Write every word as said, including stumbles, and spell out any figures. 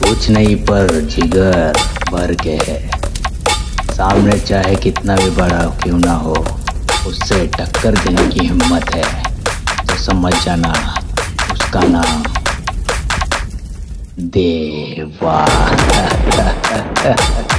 कुछ नहीं पर जिगर भर के है। सामने चाहे कितना भी बड़ा क्यों ना हो, उससे टक्कर देने की हिम्मत है तो समझ जाना उसका नाम देवा।